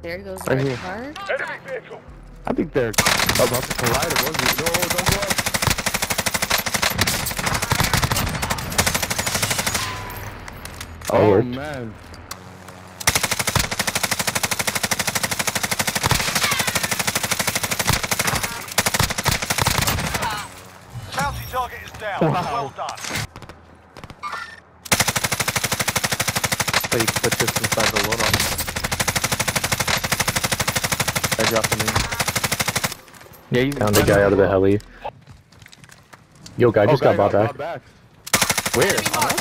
There goes the Right red here. car. Enemy vehicle. I think they're about to collide, or was it? No, don't go up. Oh, man. Bounty target is down. Wow. Well done. So you put this inside the load on. I dropped him in. Yeah, he's Found the guy out of the heli. Yo, guy just got bought back. Where?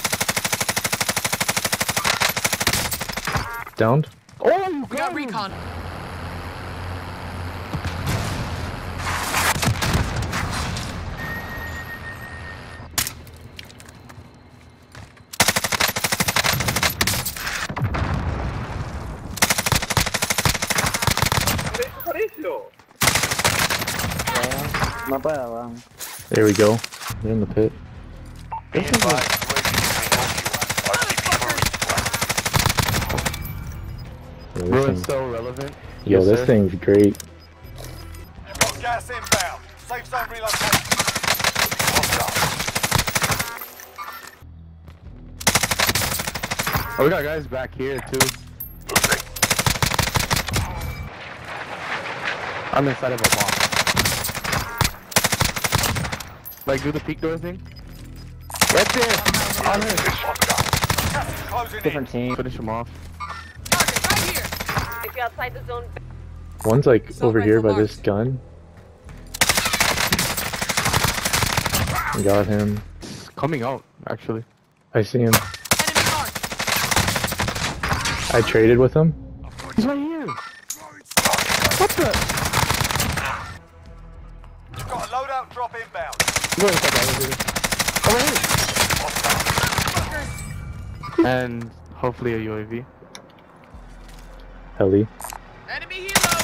Downed. Oh, you We got recon. There we go. They're in the pit. Be advised, Yo, this Bruen's thing's, so relevant. yo, Yes, this sir. thing's great. You've got gas inbound. Safe zone relocation. Oh, we got guys back here too. I'm inside of a box. Like, do the peek door thing. Right there! On her! Gas is closing Different in. team. Finish him off. Target right here. If you're outside the zone, One's like over here by rifle this gun. Got him. It's coming out, actually. I see him. Enemy marked. I traded with him. He's right here! What the? You've got a loadout drop inbound. Go inside the elevator. Over here! And hopefully a UAV. Heli. Enemy helo.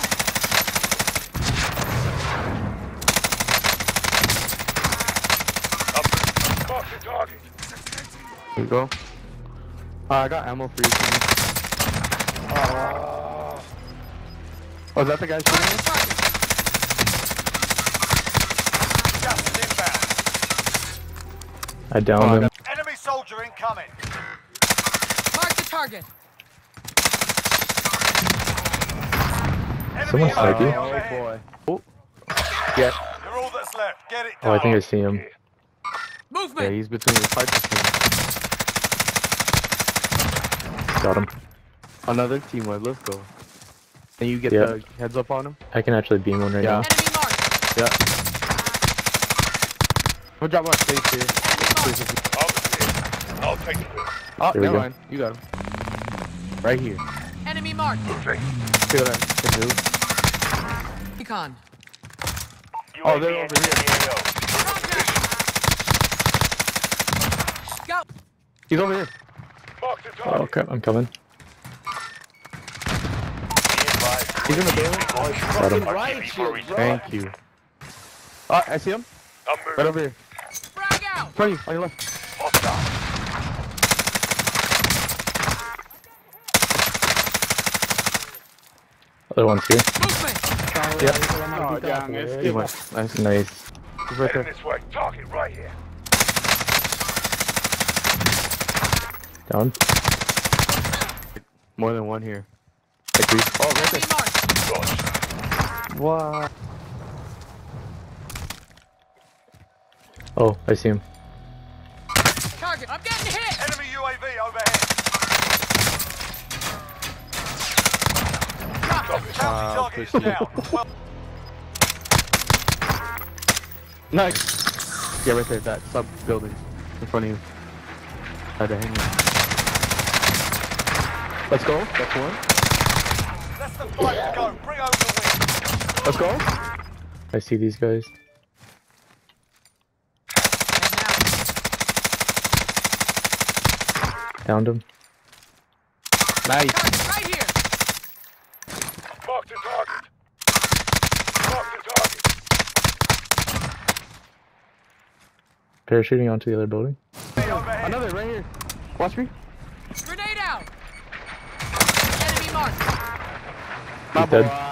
Mark the target. Here we go. I got ammo for you. Oh, is that the guy shooting us? Target. Gas is inbound. I downed him. Enemy soldier incoming. Mark the target. Enemy Someone sniped you. UAV Oh overhead. boy. Oh. Yeah. You're all that's left. Get it Oh, done. I think I see him. Yeah, Movement. he's between the fight between. Got him. Another team wide, let's go. And you get Yeah. the heads up on him? I can actually beam one right Yeah. now. Enemy marked. Yeah. I'm gonna drop my space here. I'll take it. Oh, Here we never go. mind. You got him. Right here. Enemy marked. Feel that. Good move. Recon. Oh, they're over here. Go. He's over here. Mark the Oh, target. okay, I'm coming. He's in the building. Got him. Thank you. Oh, I see him. Right over here. Frag out. In front of you, on your left. Other one's here. Movement. Yep. Oh, damn, he went. Nice. Nice. He's right there. This way. Target right here. Down. More than one here. Agreed. Oh, right Enemy there. marked. Wow. Oh, I see him. Target. I'm getting hit. Enemy UAV overhead. Bounty target is push down. Well, Nice. Yeah, right there. That sub building in front of you. Had to hang it. Let's go. That's one. less than 5 to go. Bring over the win. Let's go. I see these guys. Downed him. Nice. Target right here. Mark the target. Mark the target. Parachuting onto the other building. Overhead. Another right here. Watch me. Grenade out. Enemy marked. He's dead.